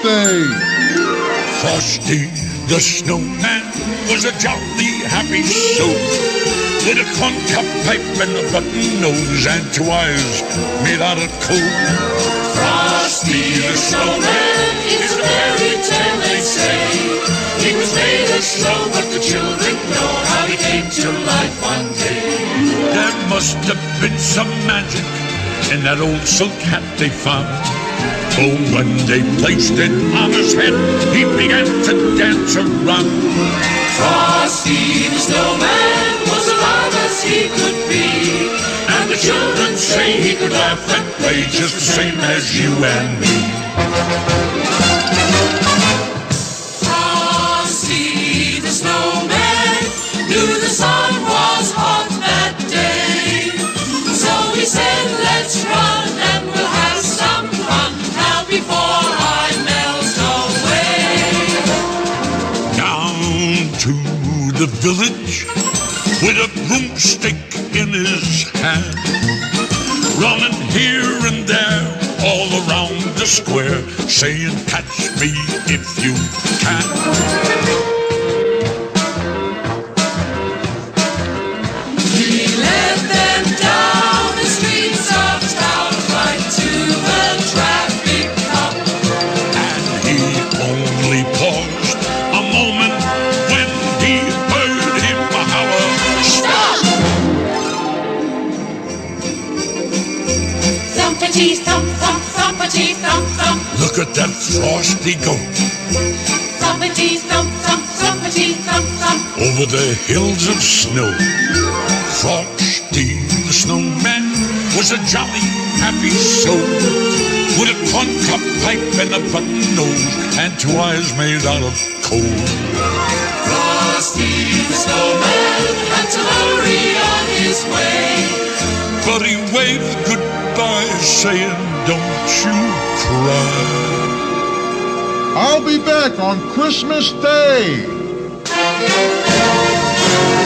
Day. Frosty the Snowman was a jolly happy soul, with a corncob pipe and a button nose and 2 eyes made out of coal. Frosty the Snowman is a fairy tale, they say. He was made of snow, but the children know how he came to life one day. There must have been some magic in that old silk hat they found. Oh, when they placed it on his head, he began to dance around. Frosty the Snowman was alive as he could be, and the children say he could laugh and play just the same as you and me. Frosty the Snowman knew the sun was hot that day, so he said, let's run and we'll have some fun now before I melt away. Down to the village with a broomstick in his hand, running here and there all around the square, saying, catch me if you can. He led them down the streets of town, right to the traffic cop. And he only paused a moment when he heard him holler, Stop! Thumpity thump thump, thumpity thump thump. look at that Frosty go Thumpity thump thump, thumpity thump thump. over the hills of snow. Frosty the Snowman was a jolly, happy soul, with a corncob pipe and a button nose and 2 eyes made out of coal. Frosty the Snowman had to hurry on his way, But he waved goodbye, saying, don't you cry. I'll be back on Christmas Day.